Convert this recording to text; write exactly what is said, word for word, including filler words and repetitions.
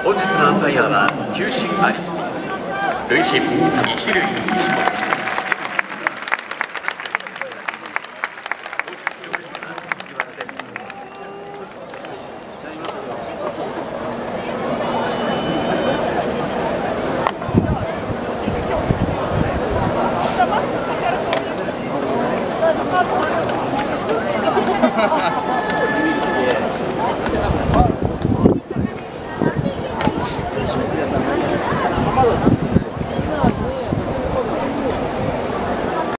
本日のアンパイアは球審アリスミ、塁審に種類に種目。公式記録員は藤原です。 Hadi.